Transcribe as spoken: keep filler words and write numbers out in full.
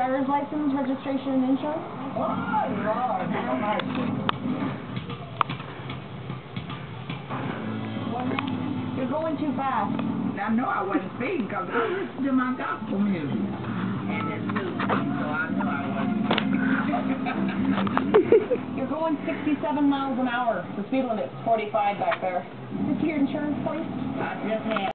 driver's license, registration, and insurance? Oh, Lord, how much? You're going too fast. I know I wasn't speeding because I listened to my gospel music. And it's new, so I know I wasn't. You're going sixty-seven miles an hour. The speed limit's forty-five back there. Is this your insurance, please? I just had